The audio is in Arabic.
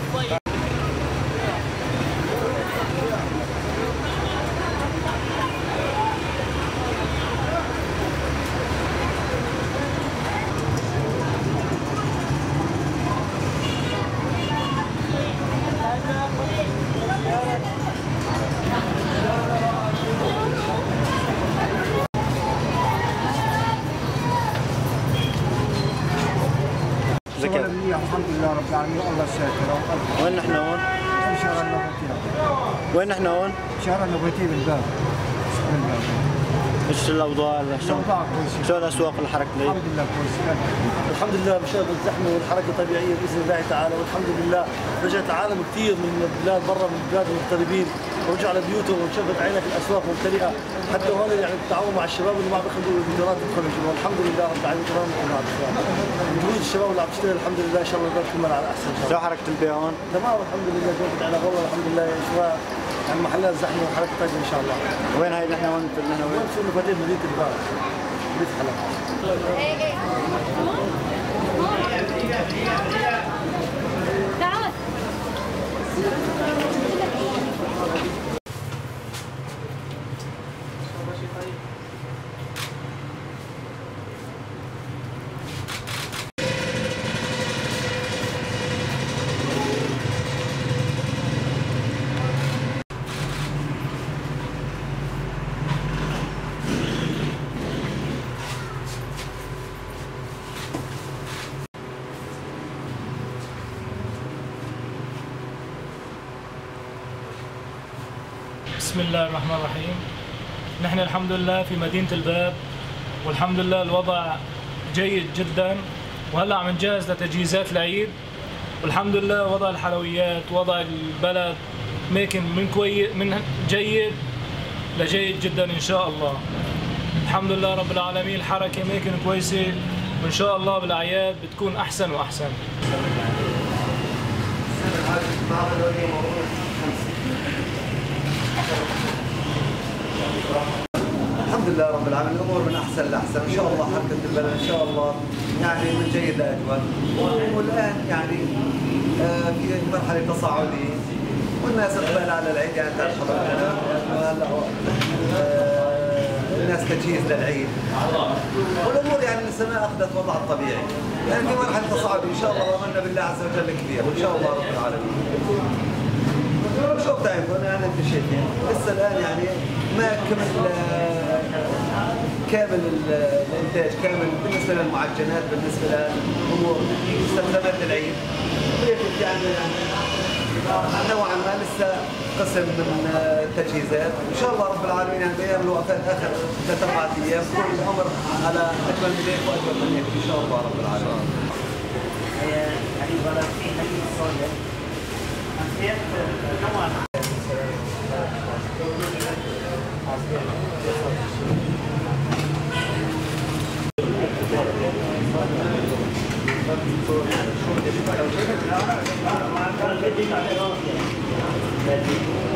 الحمد لله رب العالمين الله ساتر. وين نحن هون؟ شارع النباتي. وين نحن هون؟ شارع النباتي بالباب. ايش الاوضاع؟ الاوضاع كويسه. شو الاسواق الحركه؟ الحمد لله كويسه. الحمد لله بسبب الزحمه والحركه طبيعيه باذن الله تعالى، والحمد لله رجعت عالم كثير من البلاد برا من البلاد المغتربين ورجعوا على بيوتهم وشفت عينك الاسواق ممتلئه، حتى هون يعني بالتعاون مع الشباب اللي ما بياخذوا الفيديوهات بيدخلوا جوا، الحمد لله رب العالمين تمام مع الشباب. جهود الشباب اللي عم تشتغل الحمد لله ان شاء الله تكمل على احسن شيء. شو حركه البيع هون؟ تمام الحمد لله جودة على والله الحمد لله شوي يعني محلات زحمه وحركه طيبه ان شاء الله. وين هاي نحن هون؟ نحن وين؟ في مفاتيح مدينه الباب. مدينه حلب. تعال. بسم الله الرحمن الرحيم. نحن الحمد لله في مدينة الباب، والحمد لله الوضع جيد جدا، وهلا عم نجهز لتجهيزات العيد، والحمد لله وضع الحلويات وضع البلد ماكن من جيد لجيد جدا ان شاء الله. الحمد لله رب العالمين الحركة ماكن كويسة، وان شاء الله بالاعياد بتكون احسن واحسن. الحمد لله رب العالمين الامور من احسن لاحسن ان شاء الله، حركه البلد ان شاء الله يعني من جيد لاجود، والان يعني في مرحله تصاعديه والناس اقبال على العيد يعني تعرف هلا الناس تجهيز للعيد والامور يعني لسه ما اخذت وضعها الطبيعي، يعني في مرحله تصاعد ان شاء الله وامنا بالله عز وجل كبير ان شاء الله رب العالمين. شوف تعرفون يعني انت شايفين لسه الان يعني ما كامل الانتاج كامل بالنسبه للمعجنات، بالنسبه للامور مستلزمات العيد يعني نوعا ما لسه قسم من التجهيزات، وان شاء الله رب العالمين يعني بايام الوقفات اخر 3-4 ايام كل الامر على اجمل من هيك واجمل من هيك ان شاء الله رب العالمين. Thank you.